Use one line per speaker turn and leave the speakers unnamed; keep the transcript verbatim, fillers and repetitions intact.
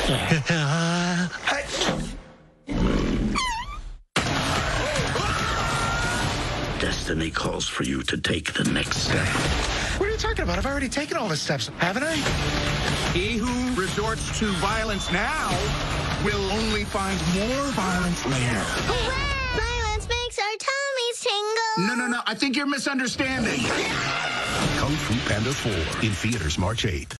Destiny calls for you to take the next step.
What are you talking about? I've already taken all the steps, haven't I?
He who resorts to violence now will only find more violence later.
Hooray! Violence makes our tummies tingle.
No, no, no. I think you're misunderstanding.
Kung Fu Panda four in theaters March eighth.